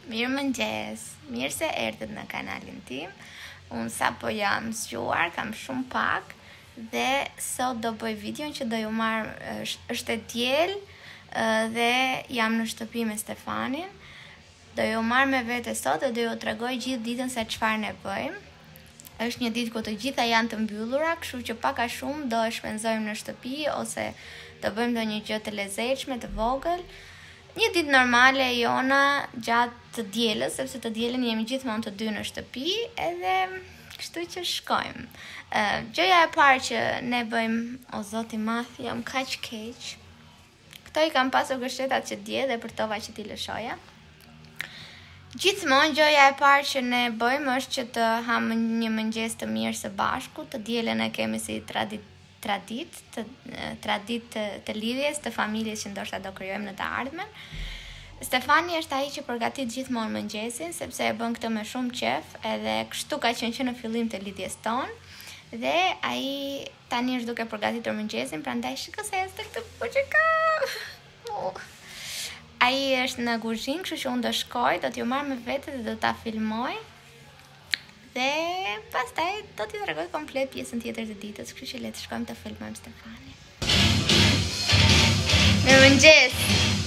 Mirë mëngjes, mirë se erdhët në kanalin tim. Unë sa po jam zgjuar, kam shumë pak dhe sot do bëj videon që do ju marrë, është e diel dhe jam në shtëpi me Stefanin. Do ju marrë me vete sot dhe do ju tregoj gjithë ditën se çfarë ne bëjmë. Është një ditë ku të gjitha janë të mbyllura, kështu që pak a shumë do e shpenzojmë në shtëpi ose do bëjmë ndonjë gjë të lezetshme, të vogël. Një ditë normale e jona gjatë të dielës, sepse të dielën jemi gjithmonë të dy në shtëpi, edhe kështu që shkojmë. Gjëja e parë që ne bëjmë, o zoti madh, jam kaq keq. Këto i kam pasur gështetat që dje dhe përtova që t'i lëshoja. Gjithmonë gjëja e parë që ne bëjmë është që të hamë një mëngjes të mirë së bashku, të dielën e kemi si tradit të lidhjes, të familjes që ndoshta do krijojmë në të ardhmen. Stefani është ai që përgatit gjithmonë mëngjesin, sepse e bën këtë me shumë qef, edhe kështu ka qenë që në fillim të lidhjes tonë. Dhe ai tani është duke përgatitur mëngjesin, prandaj shiko se është këtë poçeka. Ai është në kuzhinë, kështu që unë do shkoj, do t'ju marr me vete dhe do ta filmoj. Dhe pastaj do t'i tregoj komplet pjesën tjetër të ditës, kështu që le të shkojmë të filmojmë Stefanin. Mirëmëngjes.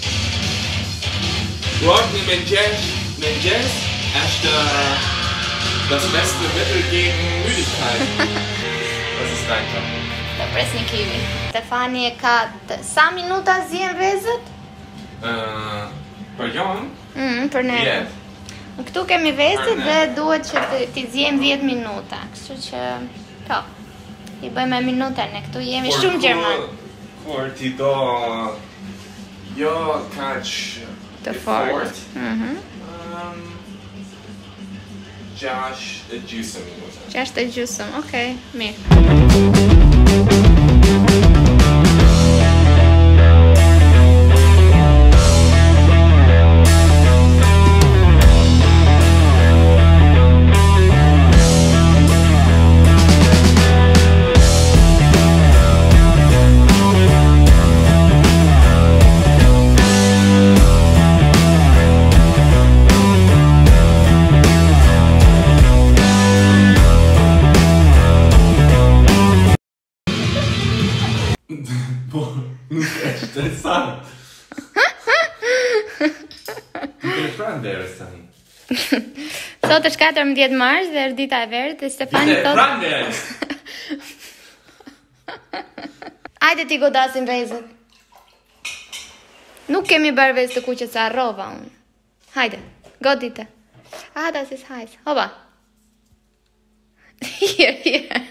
Mëngjes është das beste Mittel gegen Müdigkeit. Das ist dein Job. Do pres një kimi. Stefani e ka sa minuta zien vezët? Për Jon? Për ne. Yes. Këtu kemi vezët dhe duhet që t'i zjem 10 minuta, kështu që, po, i bëjmë e minuta ne, këtu jemi shumë gjerman. Kur ti do jo kaq Të fort. 6 minuta. 6:30, okej, mirë. Interessant. Ti ke pranë verës tani. Sot është 14 mars dhe është dita e verës dhe Stefani Dita e pranë verës. Hajde ti godasim vezët. Nuk kemi bërë vezë të kuqe sa rrova unë. Hajde, godite. Das ist heiß. Hoba. Hier.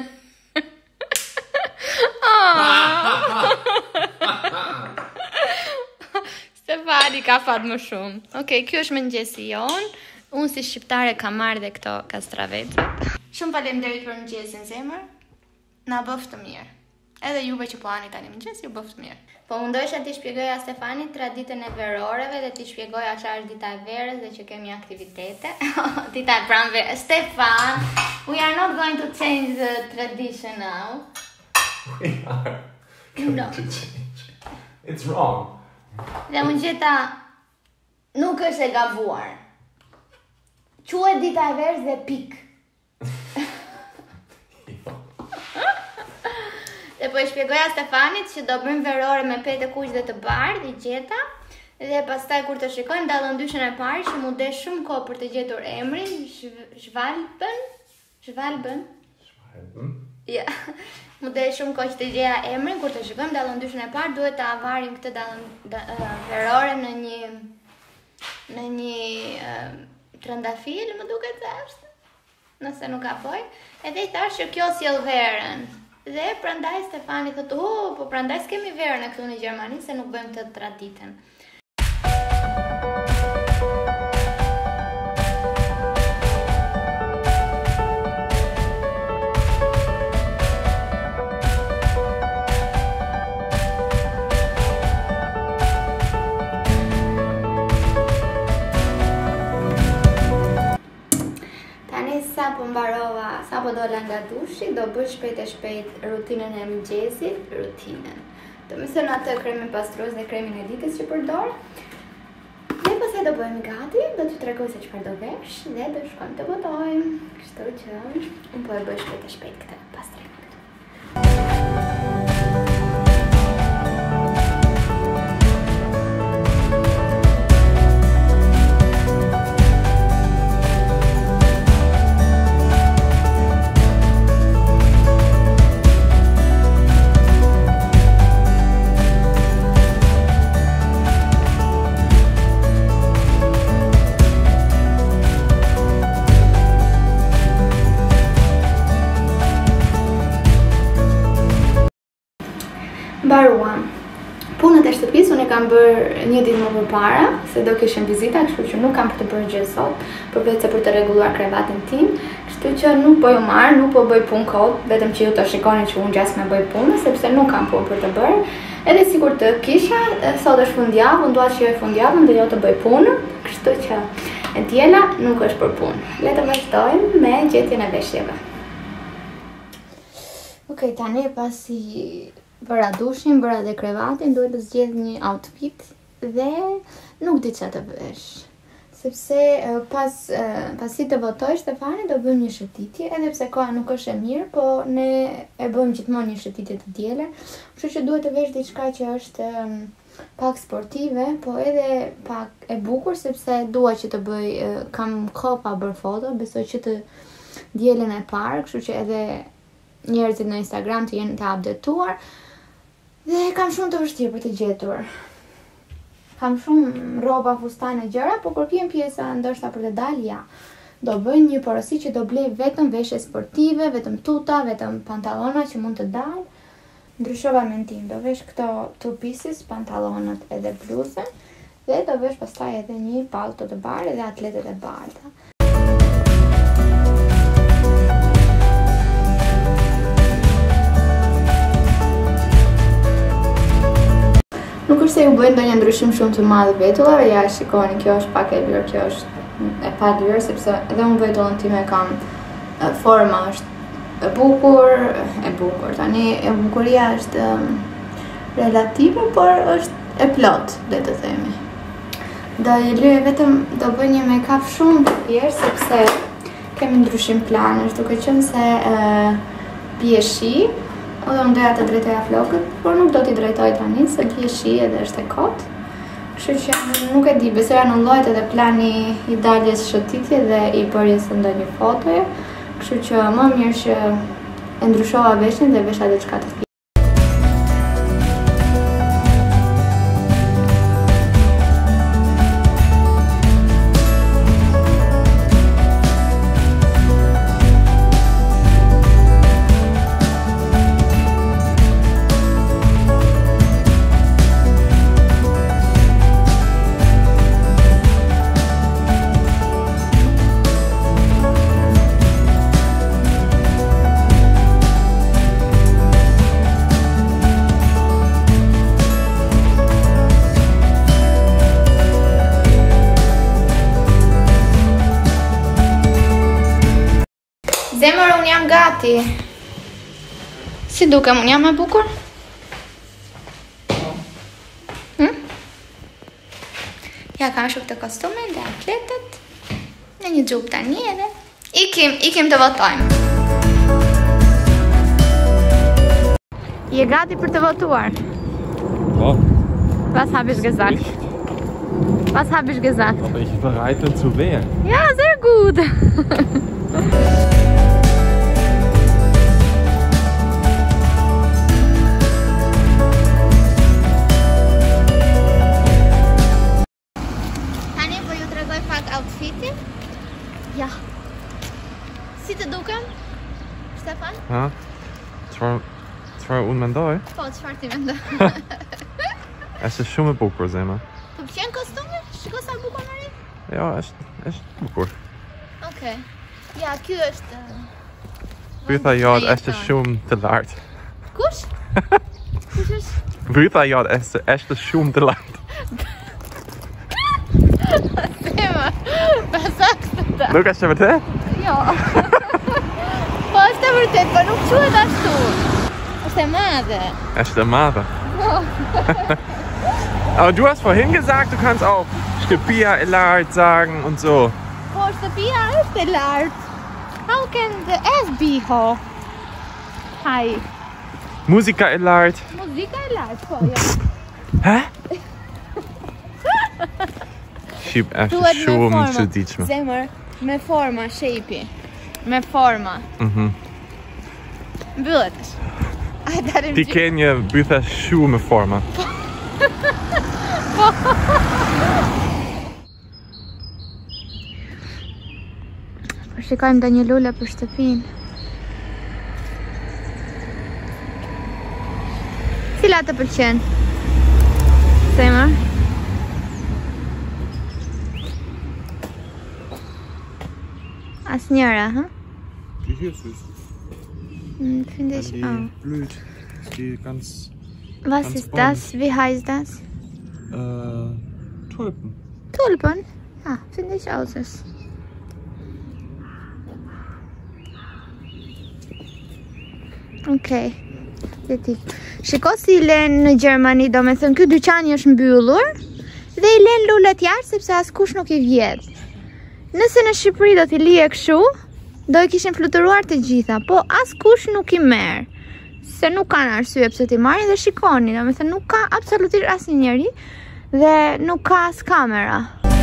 Stefani ka fat më shumë. Okej, kjo është mëngjesi jon. Unë si shqiptare kam marrë dhe këto kastravecat. Shumë faleminderit për mëngjesin zemër. Na bëft të mirë. Edhe juve që po ani tani mëngjes, ju bëft të mirë. Po mundohesha t'i shpjegoja Stefanit traditën e veroreve dhe t'i shpjegoja çfarë është dita e verës dhe që kemi aktivitete. Dita e pranverës. Stefan, we are not going to change the tradition now. We are going to change. It's wrong. Dhe unë gjeta nuk është e gabuar. Quhet dita e verës dhe pik. Dhe po e shpjegoja Stefanit që do bëjmë verore me petë kuq dhe të bardhë, i gjeta. Dhe pastaj kur të shikojmë dallëndyshën e parë që mu desh shumë kohë për të gjetur emrin, Shvalbën. Ja. Mu dhe shumë kohë që të gjeja emrin, kur të shikojmë dallëndyshën e parë, duhet të avarim këtë verore në një trëndafil, më duket se është, nëse nuk ka poj, edhe i thash që kjo sjell verën. Dhe prandaj Stefani thotë, po prandaj s'kemi verën e këtu në Gjermani, se nuk bëjmë të traditën. Sa po dola nga dushi, do bëj shpejt rutinën e mëngjesit, Do më thënë atë kremin pastrues dhe kremin e ditës që përdor. Dhe pastaj do bëhemi gati, do t'ju tregoj se çfarë do vesh dhe do shkojmë të votojmë. Kështu që unë po e bëj shpejt e shpejt këtë pastrim. Mbaruam. Punët e shtëpisë unë e kam bërë një ditë më përpara, se do kishim vizita, kështu që nuk kam për të bërë gjë sot, përveç se për të rregulluar krevatin tim, kështu që nuk po ju marr, nuk po bëj punë kot, vetëm që ju të shikoni që unë gjas me bëj punë, sepse nuk kam punë për të bërë. Edhe sikur të kisha, sot është fundjavë, unë dua të shijoj fundjavën dhe jo të bëj punë, kështu që e diela nuk është për punë. Le të vazhdojmë me gjetjen e veshjeve. Okej, tani pasi bëra dushin, bëra dhe krevatin, duhet të zgjedh një outfit dhe nuk di çfarë të vesh. Sepse pasi të votoj Stefani do bëjmë një shëtitje, edhe pse koha nuk është e mirë, po ne e bëjmë gjithmonë një shëtitje të diele, kështu që duhet të vesh diçka që është pak sportive, po edhe pak e bukur, sepse dua që të bëj, kam kohë pa bërë foto, besoj që të dielen e parë, kështu që edhe njerëzit në Instagram të jenë të updateuar. Dhe kam shumë të vështirë për të gjetur. Kam shumë rroba, fustane, gjëra, po kur vjen pjesa ndoshta për të dalë, ja. Do bëj një porosi që do blej vetëm veshje sportive, vetëm tuta, vetëm pantallona që mund të dalë. Ndryshova mendim, do vesh këto two pieces, pantallonat edhe bluzën, dhe do vesh pastaj edhe një pallto të bardhë dhe atletet e bardha. Nuk është se ju bëjnë ndonjë ndryshim shumë të madh vetullave, ja shikoni, kjo është pak e lirë, kjo është e pa lirë, sepse edhe unë vetullën time kam forma është e bukur. Tani e bukuria është relative, por është e plot, le të themi. Do i lyej vetëm, do bëj një make-up shumë të thjeshtë, sepse kemi ndryshim planësh, duke qenë se bie shi. Edhe unë doja të drejtoja flokët, por nuk do t'i drejtoj tani, se bie shi edhe është e kotë. Kështu që nuk e di, besoj anullohet edhe plani i daljes shëtitje dhe i bërjes së ndonjë fotoje. Kështu që më mirë që e ndryshova veshin dhe vesha diçka të thjeshtë. Zemër, unë jam gati. Si dukem, unë jam e bukur? Ja, kam shumë të kostumin dhe atletet. Në një gjupë tani edhe. Ikim të votojmë. Je gati për të votuar? Ja. Was habe ich gesagt? Was habe ich gesagt? Aber ich bereit bin zu wählen. Ja, sehr gut. Outfiti? Ja. Si të dukem? Stefan? Ha? Çfarë unë mendoj? Po, çfarë ti mendoj? Është shumë e bukur, Zema. Të pëlqen kostumi? Shiko sa bukur Mari? Ja, është bukur. Okej. Ja, ky është Byta jad është shumë të lartë. Kush? Kush është? Byta jad është shumë të lartë. Zema, pasaktë ta. Nuk është e vërtet? Jo. Po është e vërtet, po nuk quhet ashtu. Është e madhe. Është e madhe. Aber du hast vorhin gesagt, du kannst auch Shtepia Elart sagen und so. Po shtëpia është e lartë. How can the S be ho? Hi. Musika Elart. Muzika e lartë, po, jo. Hä? Shqip është shumë në çuditshme. Zemër, me forma, shape-i. Me forma. Mbyllet. Ti ke një bytha shumë me forma. Shikojmë dhe një lule për shtëpin. Cila të pëlqen? Zemër? Asnjëra, ha? Die hier ist süß. Finde ich auch. Blüht. Die ganz. Was ist das? Wie heißt das? Tulpen. Tulpen? Ja, finde ich auch süß. Okej. Shiko si len në Gjermani, do me thënë, ky dyqani është mbyllur dhe i len lulet jashtë sepse askush nuk i vjedh. Nëse në Shqipëri do t'i lije kështu, do i kishin fluturuar të gjitha, po askush nuk i merr. Se nuk kanë arsye pse t'i marrin dhe shikoni, do me thënë, nuk ka absolutisht asnjë njeri dhe nuk ka as kamera.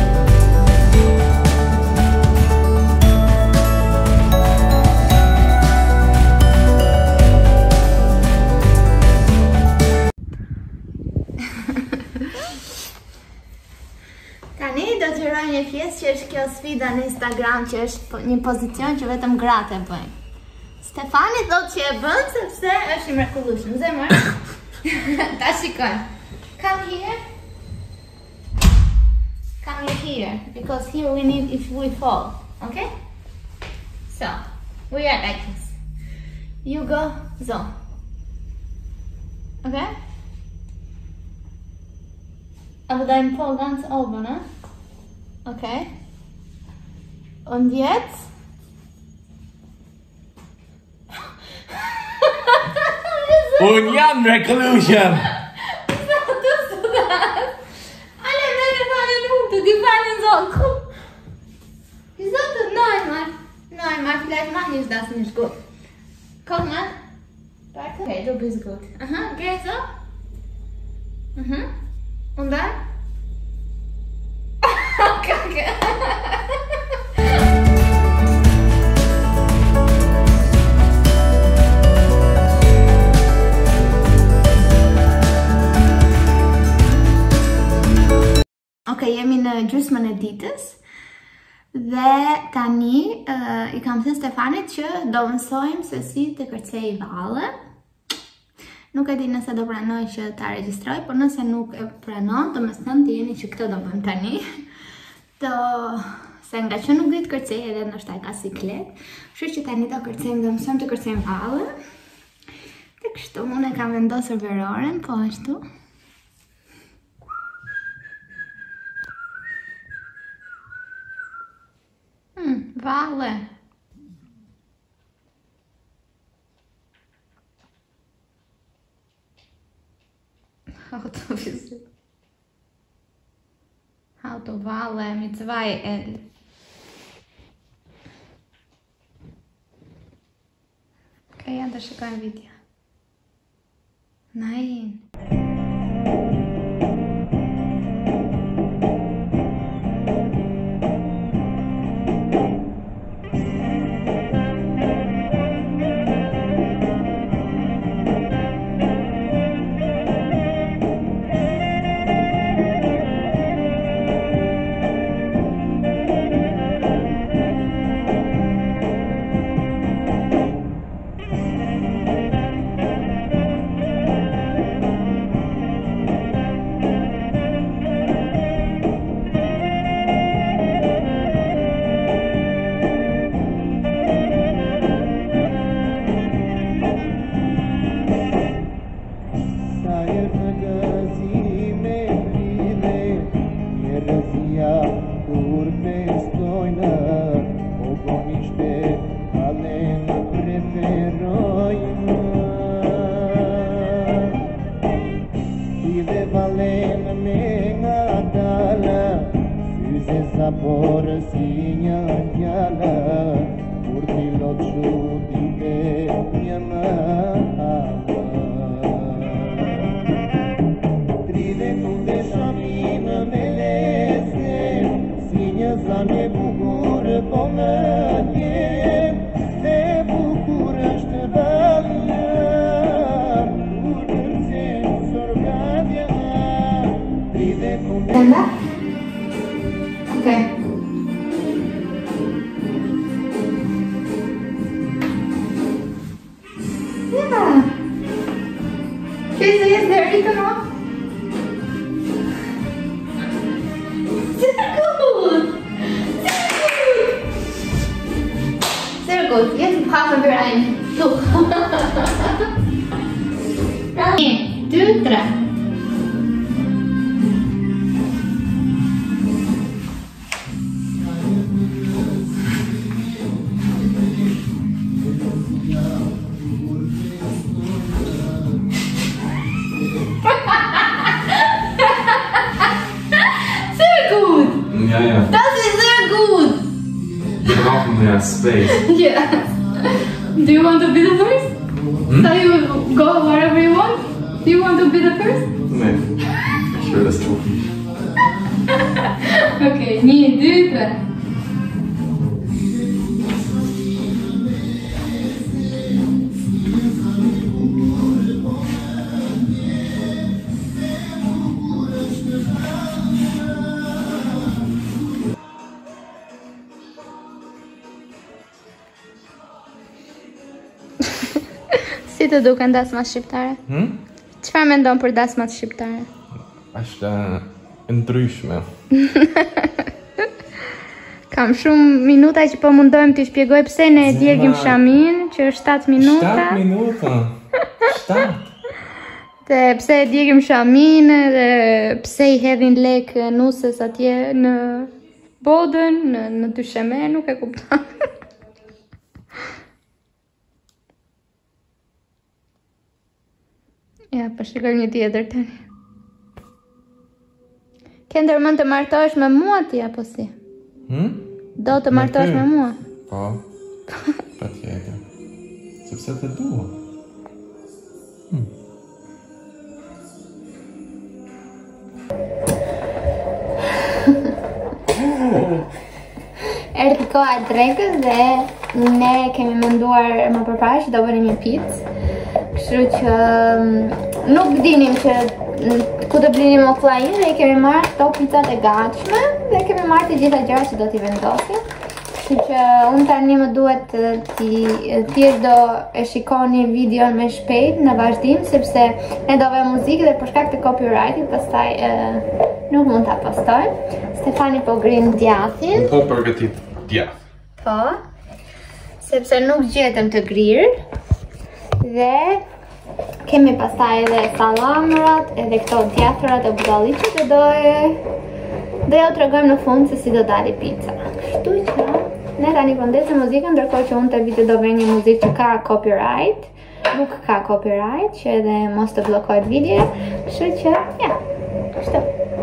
Tani do të hyroj një pjesë që është kjo sfida në Instagram, që është një pozicion që vetëm gratë e bëjnë. Stefani thot që e bën sepse është i mrekullueshëm. Zemër. Ta shikoj. Come here. Come here, because here we need if we fall, okay? So, we are like this. You go, so. Okay? Aber dein Po ganz oben, ne? Okay. Und jetzt? Union Reclusion! Wieso tust du das? Alle Männer fallen runter, die fallen so. Guck. Wieso tust du? Nein, Mann, vielleicht mache ich das nicht gut. Guck mal. Warte. Okay, du bist gut. Aha, geh so. Und dann? Kacke. Okej, jemi në gjysmën e ditës dhe tani i kam thënë Stefanit që do mësojmë se si të kërcej valle. Nuk e di nëse do pranoj që ta regjistroj, por nëse nuk e pranon, do me thënë të jeni që këtë do bëjmë tani. Se nga që nuk di të kërcej edhe ndoshta ka siklet, kështu që tani do kërcejmë, do mësojmë të kërcejmë valle. Dhe kështu unë e kam vendosur veroren, po ashtu. Valle. Autovalle mit 2L. Okay, ja, da shikojmë video. Nein. Okay. Yeah. Casey, is there anything wrong? Sehr gut! Sehr gut! Jetzt brauchen wir ein Tuch. 1, 2, 3. Ja, ja. Das ist sehr gut! Wir brauchen mehr Space. Yes. Do you want to be the first? So you go wherever you want? Do you want to be the first? Nee, ich will das Tuch nicht. Okay, 1, 2, 3. Si të duken dasmat shqiptare? Çfarë mendon për dasmat shqiptare? Është ndryshme. Kam shumë minuta që po mundohem t'i shpjegoj pse ne e djegim shamin, që është 7 minuta. 7 minuta? 7? Dhe pse e djegim shamin dhe pse i hedhin lek nuses atje në Bodën, në Dysheme, nuk e kupton. Ja, po shikoj një tjetër tani. Ke ndërmend të martohesh me mua ti apo si? Do të martohesh me mua? Po. Patjetër. Sepse të dua. Erdhi koha e drekës dhe ne kemi menduar më përpara që do bënim një picë. Kështu që nuk dinim që ku të blinim offline dhe i kemi marrë këto pizzat e gatshme dhe kemi marrë të gjitha gjërat që do t'i vendosim. Kështu që unë tani më duhet thjesht do e shikoni videon me shpejt në vazhdim sepse ne do vëmë muzikë dhe për shkak të copyrightit pastaj nuk mund ta postojmë. Stefani po grin djathin. Po përgatit djath. Po. Sepse nuk gjetëm të grirë. Dhe kemi pastaj edhe salamërat, edhe këto djathërat e budalliqit dhe do ju tregojmë në fund se si do dali pizza. Kështu që ne tani po ndesim muzikën, ndërkohë që unë te video do bëj një muzikë që ka copyright, nuk ka copyright, që edhe mos të bllokohet video. Kështu që ja, kështu.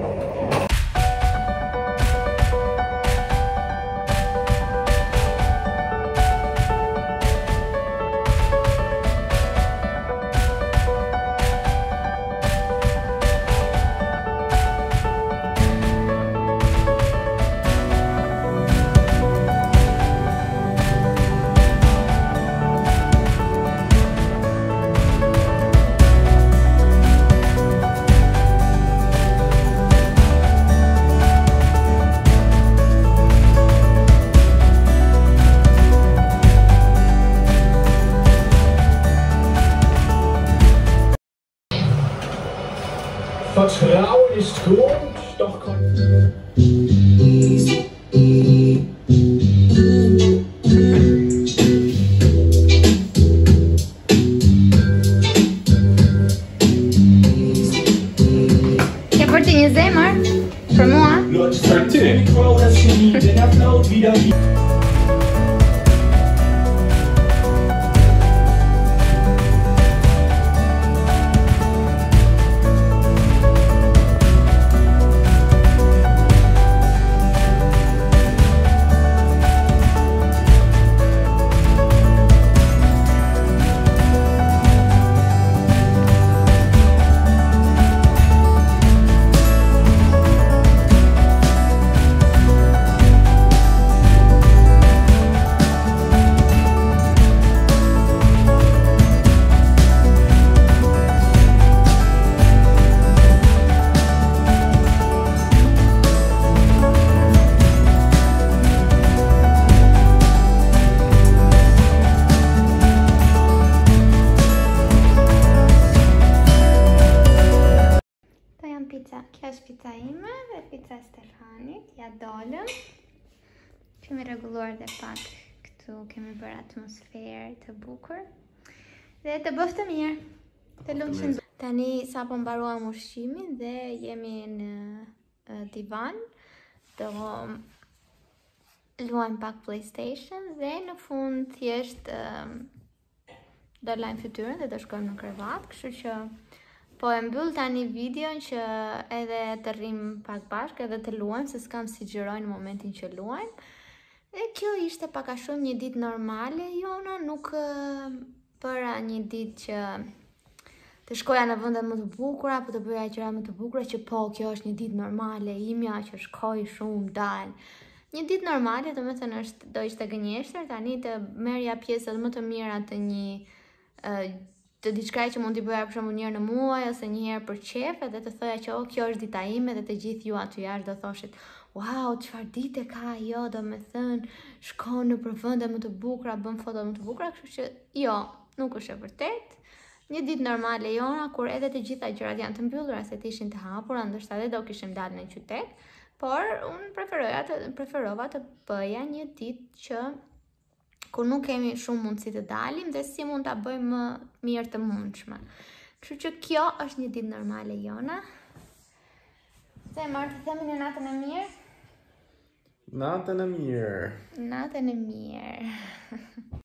Vertrauen ist gut, doch Ke për ti një zemër? Për mua? Për ty? e Stefanit, ja dalëm. Kemi rregulluar dhe pak këtu, kemi bërë atmosferë të bukur. Dhe të bëftë të mirë. Të lumshëm. Tani sapo mbaruam ushqimin dhe jemi në divan. Do luajmë pak PlayStation dhe në fund thjesht do lajmë fytyrën dhe do shkojmë në krevat, kështu që po e mbyll tani videon që edhe të rrim pak bashkë edhe të luajmë, se s'kam si xhiroj në momentin që luajmë. Dhe kjo ishte pak a shumë një ditë normale jona, nuk bëra një ditë që të shkoja në vende më të bukura, apo të bëja gjëra më të bukura që po kjo është një ditë normale imja që shkoj shumë dal. Një ditë normale, domethënë do ishte gënjeshtër, tani të merrja pjesët më të mira të një të diçka që mund t'i bëja për shembull një herë në muaj ose një herë për qef, edhe të thoja që kjo është dita ime dhe të gjithë ju aty jashtë do thoshit, wow, çfarë dite ka ajo, domethënë shkon në për vende më të bukura, bën foto më të bukura, kështu që jo, nuk është e vërtetë. Një ditë normale jona, kur edhe të gjitha gjërat janë të mbyllura, se të ishin të hapura, ndoshta edhe do kishim dalë në qytet, por unë preferova të bëja një ditë që kur nuk kemi shumë mundësi të dalim dhe si mund ta bëjmë më mirë të mundshme. Kështu që kjo është një ditë normale jona. Se marrë të themi në natën e mirë? Natën e mirë. Natën e mirë.